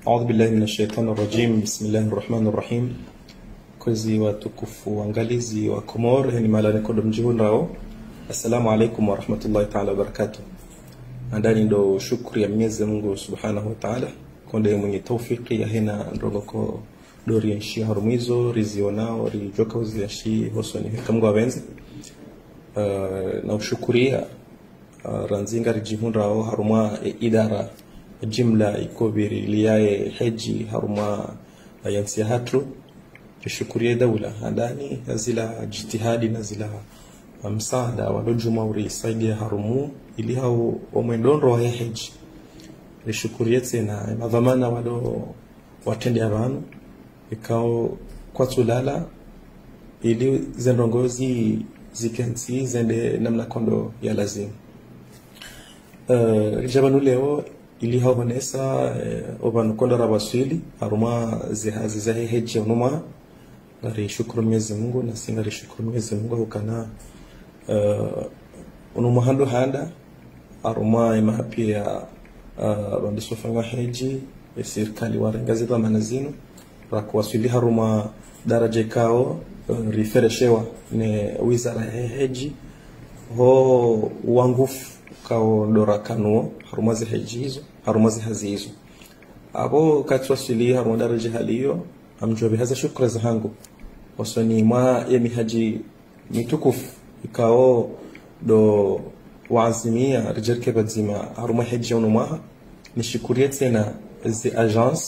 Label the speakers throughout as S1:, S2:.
S1: أعوذ بالله من الشيطان الرجيم. بسم الله الرحمن الرحيم. Kwezi watukufu waangalizi wa Komor, ni malani kodo mjihun rao. Assalamu alaikum wa rahmatullahi ta'ala wa barakatuh. Andani ndo shukri ya Mwenyezi Mungu Subhanahu wa Ta'ala konde mwenye taufiki ya hena ndongo ko dori nshi harumizo rizionao rijoka uziashi hosoni kamgwa benzi. Na ushukuria ranzinga rijihun rao haruma idara jimla ikobiri liyae heji haruma yansi hatu. Tushukurie daula andani zila jitihadi na zila msaada walojuma urisaidia harumu ili hao wamwendondro wa heji. Tushukurie tena madhamana walo watende abantu ikao kwa tulala ili zendongozi zikensi zende namna kondo ya lazima. Rijabanu leo ili hao vanesa obanu kondo rabaswili haruma zihazi za heji unuma. Ngari shukuru Mwenyezi Mungu na singari shukuru Mwenyezi Mungu hukana unumuhando handa aruma ima pia bandisofanga heji serikali warengazi dhamana zinu rakuwasili haruma daraja kao rifereshewa ne wizara ya heji ho wangufu kao ndora kanuo harumazi heji hizo harumazi hazi hizo abo katwasili haruma daraja haliyo amjobi haza shukra za hangu wasoni ma yemi haji mitukufu ikao do waazimia rijerke badzima haruma haji unumaha nishukurie tena zi agence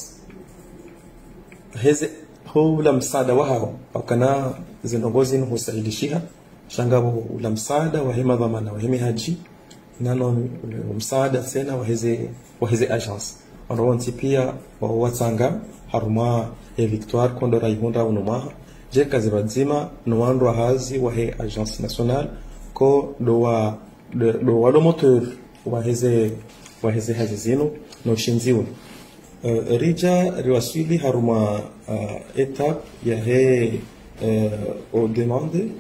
S1: heze hula msaada wao wakana zinongozi nuhusaidishiha shangabo ula msaada wa hema dhamana wa hemi haji nano msaada tena wa heze agence wanawonti pia wa watanga haruma Victoire kondo raihunda unumaha je kazi badzima nuandwa hazi wa he agence nationale ko do wa moteur wa heze hazi zinu no shinziun rija riwasili haruma étape ya he au demande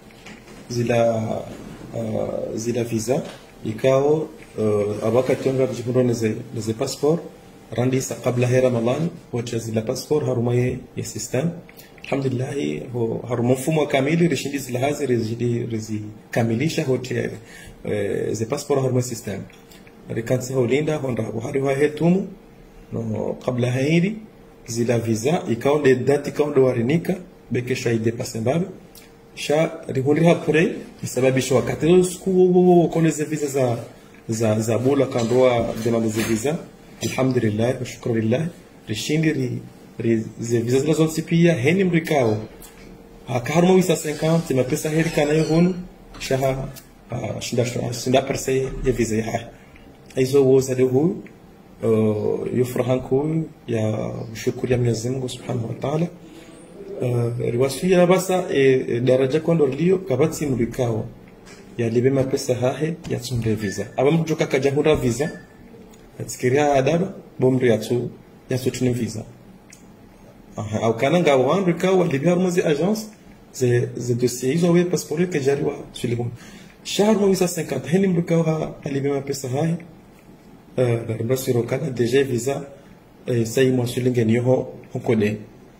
S1: zila visa ikao abaka tonga jibundo neze passeport randi sa qabla hay Ramadan wachazi la passport haruma ya system alhamdulillah ho haruma mfumo kamili rishindi zila hazi rizi kamilisha hote ze passport haruma system rikansi holinda honda buhari wa hetumu no qabla hayri zila visa ikao de date ikao do warinika beke shaide pasembabe sha rihundi hapre bisababisha wakati siku kone ze visa za bula kandoa demande ze visa. Alhamdulillah wa shukru lillah rishindi visa zila zonsi pia heni mrikao haruma wisa 50 mapesa heri kana yohunu shaha shinda perse ya visa ya hizo woza de hu yufrahanku ya shukuru ya Mwenyezi Mungu Subhanahu wa Ta'ala riwasfiya basa daraja kondo lio kabati mrikao ya libe mapesa hahe ya tsunde visa abamjuka kajahura visa atikiria adaba bomri yatu tuni visa au kananga wandu kawa libya muzi agence ze dossier hizo we passport ke jariwa sulimu shahar mo 50 heni mbukawa libya mapesa hai rasiro kana deja visa sai mo sulinge niho hukode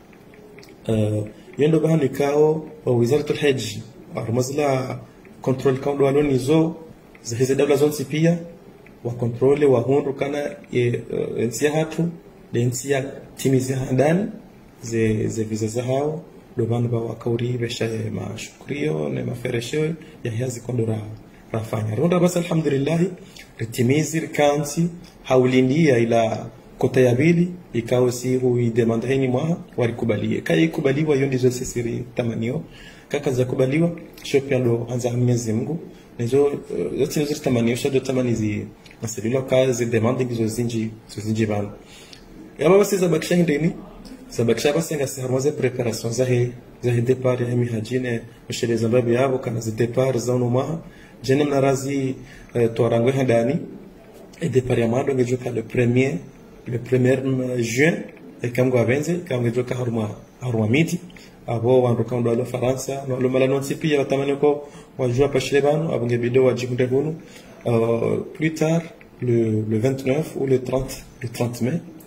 S1: yendo bahani kao wizaratul hajj armazla control kaundo walonizo za hizo dawla zonsi pia wa kontrole wa hundu kana nsia hatu de nsia timizi handani ze visa za hao do bandu ba wakauri besha mashukrio na maferesho ya hizi kondora rafanya ronda basi alhamdulillah ritimizi kansi haulindia ila kota ya bili ikawa si hui demanda heni mwa warikubalie kai kubaliwa yondi zo sisiri tamanio kaka za kubaliwa shopia ndo anza Mwenyezi Mungu nizo zote nzuri tamanio shado tamanizi nasililo kazi demande gizo zinji bana yaba basi za bakisha ndeni za bakisha basi ngasi harmaze preparation za he départ ya mihajine mshele zambabi yabo kana za départ za unuma jene mnarazi toarangwe handani et départ ya mando ngejoka le 1er juin ekamgo avenze kamgo joka haruma miti abo wandoka ndo Faransa no mala non sipia watamani ko wajua pashlebano abunge bido wajikunde bunu plus tard le 29 ou le 30 mai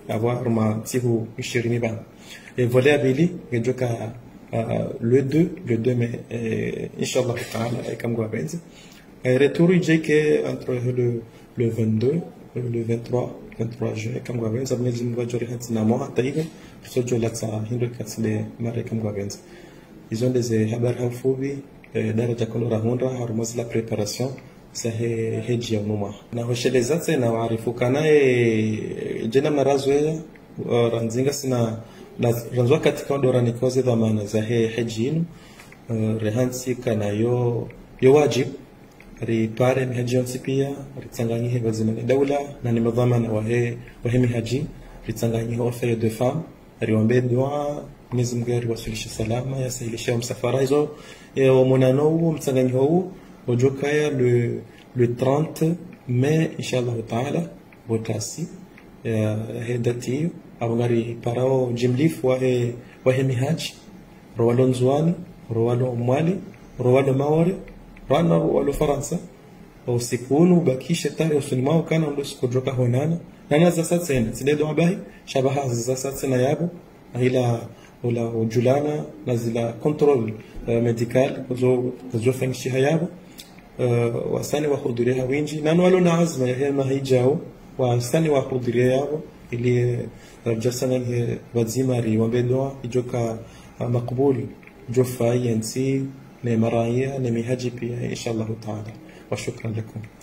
S1: avoir ma tihu 20 bana et voler abili ngejoka le 2 mai inshallah taala comme quoi benzi retour que entre le 22 le 23 juin comme quoi benzi abnezi mvajori hatina mo hata hivi sojo latsa hindo katsile mare comme quoi benzi ils ont des habari hafubi daraja kolora honra harumazi la préparation sahe heji ya muma na hoshelezatse na waarifu kana jena mnarazwe ranzinga sina ranzwa katika ndora nikoze dhamana za heji inu rehansi kana yo wajib ripare mihaji yonsi pia ritsanganyihe bazimani dawla na nimedhamana wahe mihaji ritsanganyihe orfeye de femme riwambe dua Mwenyezi Mungu ariwasilishe salama yasahilishe msafara hizo wamonano huo mtsanganyihe huo wajokaya le 30 mai inshallah taala botasi hedati abangari parao jimlif wahe mihaji rowalo nzwani rowalo mwali rowalo mawari rana rowalo faransa usikunu bakishe tare usunimao kana ndo sikujoka honana nana za satsen sidedo abahi shabaha za satsen yabo ila wala ujulana nazila control medical zo fengshi hayabo wasani wahudhuria wingi nani walo na azma ya hema hijao wasani wahudhuria yao ili jasana ni wazima riwambedoa ijoka makbul jofa yansi ne maraya ne mihaji pia inshallah taala wa shukran lakum